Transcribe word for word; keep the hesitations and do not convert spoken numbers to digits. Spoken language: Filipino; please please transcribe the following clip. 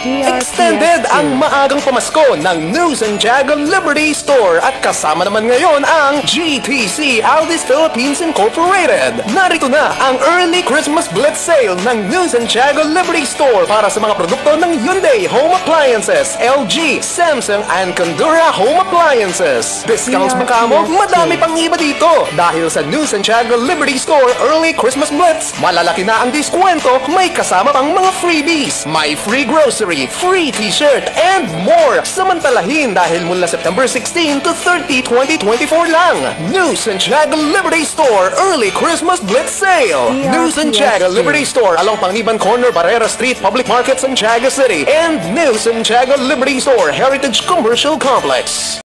D R P S Extended ang maagang pamasko ng New Santiago Liberty Store at kasama naman ngayon ang G T C Aldis Philippines Incorporated. Narito na ang Early Christmas Blitz Sale ng New Santiago Liberty Store para sa mga produkto ng Hyundai Home Appliances, L G, Samsung, and Condura Home Appliances. Discounts ba kamo? Madami pang iba dito. Dahil sa New Santiago Liberty Store Early Christmas Blitz, malalaki na ang diskwento, may kasama pang mga freebies. May free grocery, free t-shirt, and more. Samantalahin dahil mula September sixteen to thirty, twenty twenty-four lang. New Santiago Liberty Store Early Christmas Blitz Sale. New Santiago Liberty Store along Pangiban Corner, Barrera Street, Public Market, Santiago City. And New Santiago Liberty Store Heritage Commercial Complex.